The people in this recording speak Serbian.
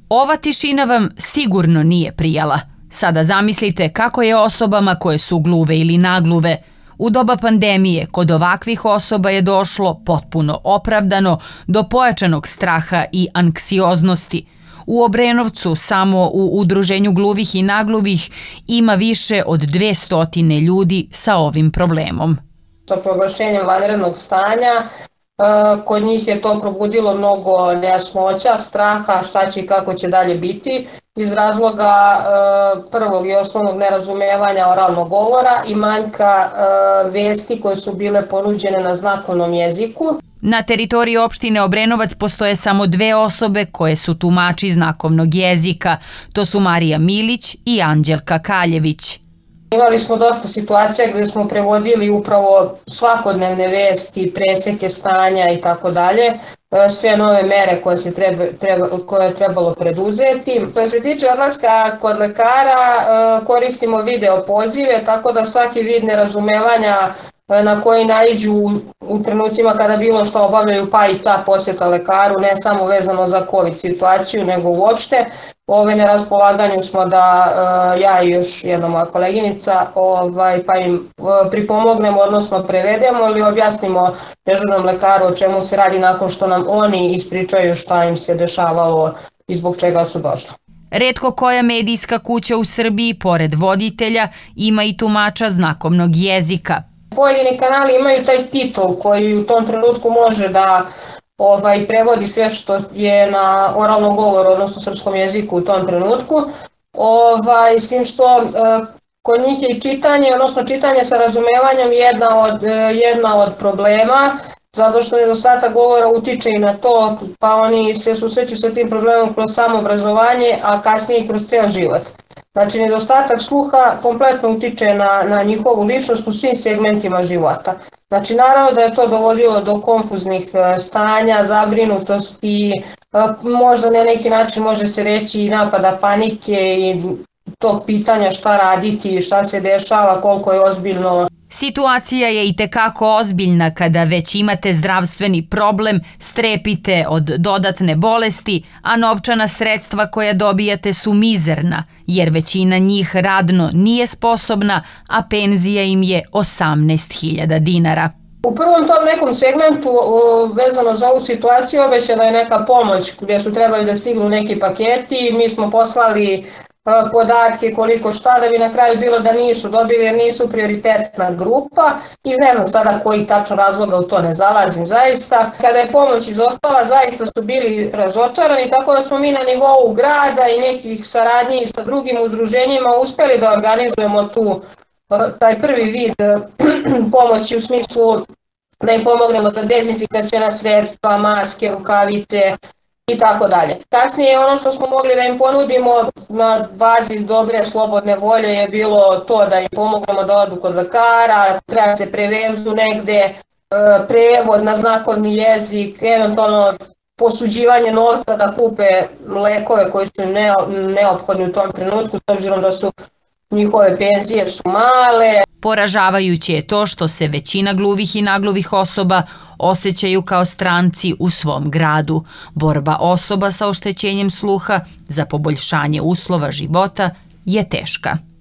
Ova tišina vam sigurno nije prijala. Sada zamislite kako je osobama koje su gluve ili nagluve. U doba pandemije kod ovakvih osoba je došlo, potpuno opravdano, do pojačanog straha i anksioznosti. U Obrenovcu samo u Udruženju gluvih i nagluvih ima više od 200 ljudi sa ovim problemom. Sa proglašenjem vanrednog stanja, kod njih je to probudilo mnogo nejasnoća, straha šta će i kako će dalje biti iz razloga prvog i osnovnog nerazumevanja oralnog govora i manjka vesti koje su bile ponuđene na znakovnom jeziku. Na teritoriji opštine Obrenovac postoje samo 2 osobe koje su tumači znakovnog jezika. To su Marija Milić i Anđelka Kaljević. Imali smo dosta situacija gdje smo prevodili upravo svakodnevne vesti, preseke stanja i tako dalje, sve nove mere koje je trebalo preduzeti. Što se tiče odlaska kod lekara, koristimo video pozive, tako da svaki vid nerazumevanja na koji naiđu u trenucima kada bilo što obavljaju, pa i ta posjeta lekaru, ne samo vezano za COVID situaciju, nego uopšte. Na raspolaganju smo da ja i još jedna moja koleginica pa im pripomognemo, odnosno prevedemo ili objasnimo dežurnom lekaru o čemu se radi nakon što nam oni ispričaju šta im se dešavalo i zbog čega su došli. Retko koja medijska kuća u Srbiji, pored voditelja, ima i tumača znakovnog jezika. Pojedini kanali imaju taj titl koji u tom trenutku može da prevodi sve što je na oralnom govoru, odnosno srpskom jeziku u tom trenutku. S tim što kod njih je i čitanje, odnosno čitanje sa razumevanjem jedna od problema, zato što nedostatak govora utiče i na to, pa oni se susreću sa tim problemom kroz samoobrazovanje, a kasnije i kroz ceo život. Znači, nedostatak sluha kompletno utiče na njihovu ličnost u svim segmentima života. Znači, naravno da je to dovodilo do konfuznih stanja, zabrinutosti, možda na neki način može se reći i napada panike i tog pitanja šta raditi, šta se dešava, koliko je ozbiljno. Situacija je itekako ozbiljna kada već imate zdravstveni problem, strepite od dodatne bolesti, a novčana sredstva koja dobijate su mizerna, jer većina njih radno nije sposobna, a penzija im je 18.000 dinara. U prvom tom nekom segmentu vezano za ovu situaciju obećana je neka pomoć gdje su trebali da stignu neki paketi, mi smo poslali podatke koliko šta, da bi na kraju bilo da nisu dobili jer nisu prioritetna grupa. Ne znam sada kojih tačno razloga u to ne zalazim zaista. Kada je pomoć izostala, zaista su bili razočarani, tako da smo mi na nivou grada i nekih saradnji sa drugim udruženjima uspeli da organizujemo taj prvi vid pomoći u smislu da im pomognemo za dezinfikaciona sredstva, maske, rukavice i tako dalje. Kasnije ono što smo mogli da im ponudimo na bazi dobre slobodne volje je bilo to da im pomognemo da odu kod lekara, treba se prevezu negde, prevod na znakovni jezik, eventualno posuđivanje novca da kupe lekove koji su neophodni u tom trenutku s obzirom da su njihove penzije su male. Poražavajuće je to što se većina gluvih i nagluvih osoba osjećaju kao stranci u svom gradu. Borba osoba sa oštećenjem sluha za poboljšanje uslova života je teška.